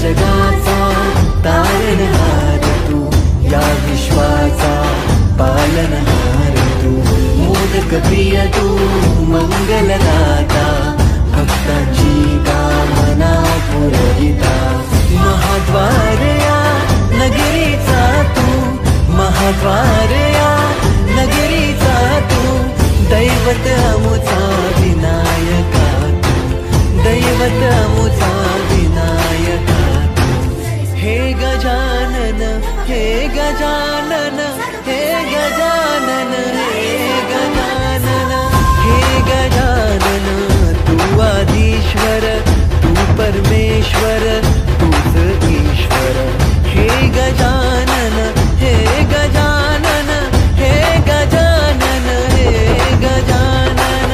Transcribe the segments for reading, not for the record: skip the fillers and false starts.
जगाचा तारणहार तू, या विश्वाचा पालनहार तू, मोदक प्रिय तू मंगलदाता, भक्तांची कामना पुरविता, महाद्वार या नगरीचा तू, महाद्वार या नगरीचा तू, दैवत अमुचा विनायका तू, दैवत अमुचा विनायका तू, हे गजानन हे गजानन हे गजानन हे गजानन हे गजानन, तू आदिश्वर तू परमेश्वर तूच ईश्वर, हे गजानन हे गजानन हे गजानन हे गजानन,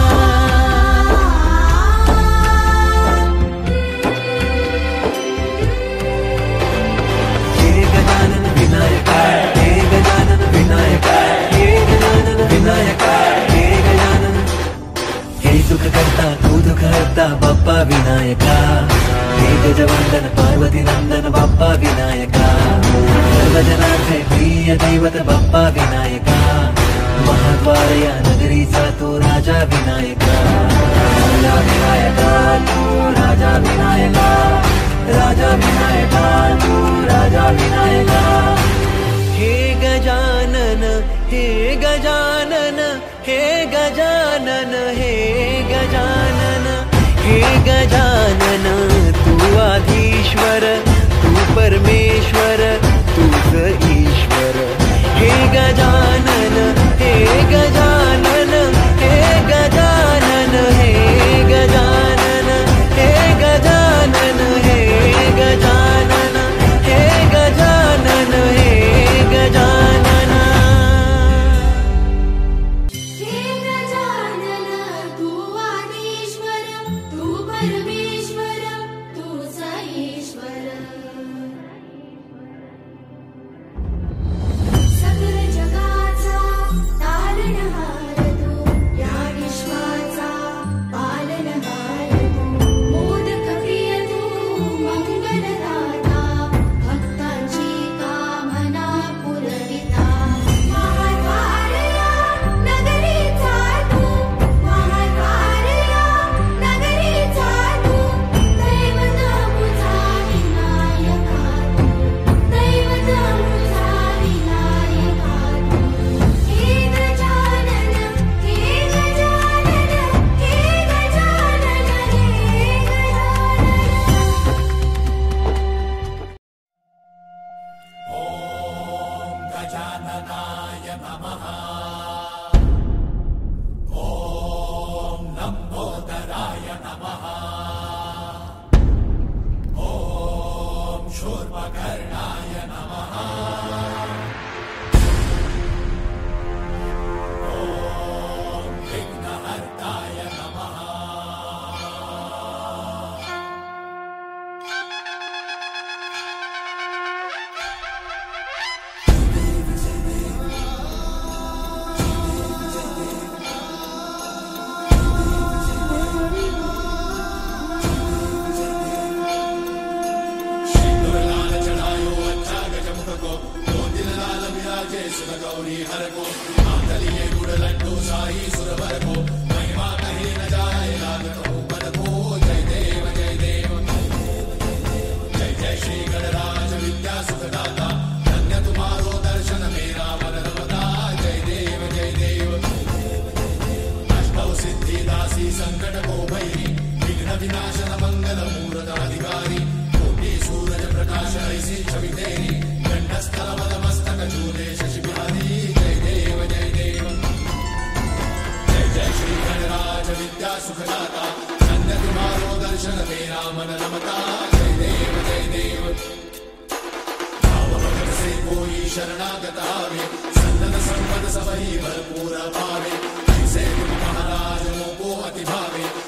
हे गजानन विनायका, हे गजानन विनायका, हे गजानन विनायका, हे गजानन, हे सुख करता तू दुख हरता बाप्पा विनायका, हे गजवंदन पार्वती नंदन बाप्पा विनायका, सर्वजनांचे प्रिय दैवत बाप्पा विनायका, महाद्वार या नगरीचा तू राजा विनायका, राजा विनायका तू राजा विनायका, राजा विनायका तू राजा विनायका, हे गजानन हे गजानन हे गजानन हे गजानन हे गजानन, तू आधीश्वर तू परमेश्वर तूच ईश्वर, हे गजानन हे गजानन हे गजानन हे गजानन हे गजानन हे गजानन हे गजानन हे गजानन, हे गजानन तू आदिश्वर तू परमेश्वर तूच ईश्वर, सकल जगाचा तारणहार तू, या विश्वाचा पालनहार तू, मोदक प्रिय तू मंगलदाता, भक्तांची कामना पुरविता, महाद्वार या नगरीचा तू, महाद्वार या नगरीचा तू, दैवत अमुचा विनायका तू, दैवत अमुचा विनायका तू, हे गजानन हे गजानन हे गजानन हे गजानन, गजाननाय नमः। ॐ लंबोदराय नमः। ॐ शूर्पकर्णाय नमः। ॐ विघ्नहर्ताय नमः। गौरी हर को मातलिए गुड़ लड्डू साई सुरवर को महिमा कहे न जाए लागत हो पद को। जय देव जय देव जय जय श्री गणराज विद्या सुखदाता धन्य तुम्हारो दर्शन मेरा मन रमता। जय देव जय देव अष्टौ सिद्धि दासी संकट को भैरी विघ्न विनाशन मंगल मूर्त अधिकारी कोटि सूरज प्रकाश ऐसी छवि तेरी कंठस्थल मद मस्तक झूले शशि बिहारी। जय देव जय देव जय जय श्री गणराज विद्या सुखदाता धन्य तुम्हारो दर्शन मेरा मन रमता। जय देव जय देव भाव भगत से कोई शरणागत आवे सन्नत संपद सबही भरपूर पावे ऐसे तुम महाराज मोको अति भावे।